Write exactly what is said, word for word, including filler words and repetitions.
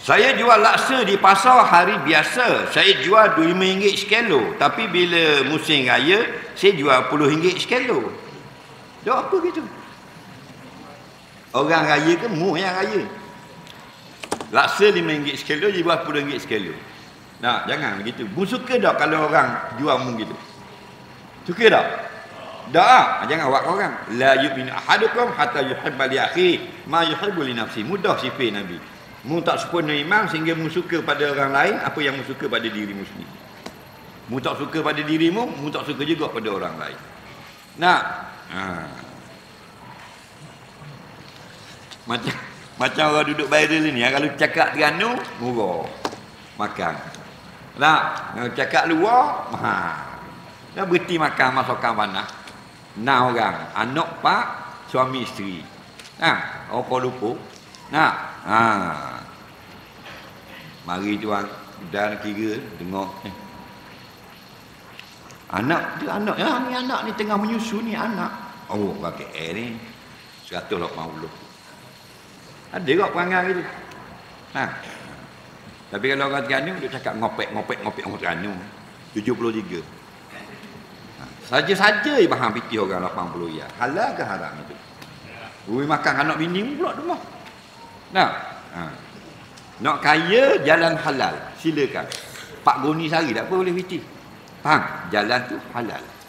Saya jual laksa di pasar hari biasa, saya jual dua puluh lima ringgit sekilo. Tapi bila musim raya, saya jual sepuluh ringgit sekilo. Dah apa gitu? Orang raya ke mu yang raya? Laksa lima ringgit sekilo, dia jual sepuluh ringgit sekilo. Nah, jangan begitu. Mu suka tak kalau orang jual mu gitu? Suka tak? Tak. Jangan buat orang. La yu'minu ahadukum hatta yuhibba li akhihi ma yuhibbu li nafsihi. Mudah sifat Nabi. Mu tak sempurna iman sehingga mu suka pada orang lain apa yang mu suka pada dirimu sendiri. Mu tak suka pada dirimu, mu tak suka juga pada orang lain. Nah, ha. Macam macam orang duduk viral ni, kalau cakap Terengganu murah makan. Nah, kalau cakap luar mahal. Dah berhenti makan masakan panas. Nah orang, anak pak, suami isteri. Nah, apa lupa? Nah, ha. Mari tuan dan kira tengok. Eh. Anak dia anak ya, ni anak ni tengah menyusu ni anak. Oh, pakai air ni seratus lapan puluh. Ada kok perangai gitu. Ha. Tapi kalau orang Terengganu dia cakap ngopek-ngopek ngopek orang Terengganu tujuh puluh tiga. Ha. Saja-saja faham fikir orang lapan puluh ya. Halal ke haram itu? Ui makan anak bini pula rumah. Nah. Ha. Nak kaya jalan halal, silakan. Pak Goni Sari tak apa boleh fikir. Faham? Jalan tu halal.